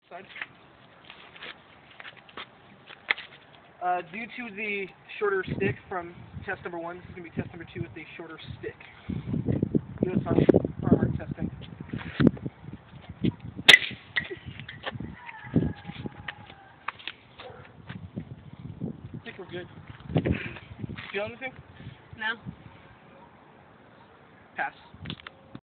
Side. Due to the shorter stick from test number 1, this is going to be test number 2 with the shorter stick. U.S. Armour testing. I think we're good. Feel anything? No. Pass.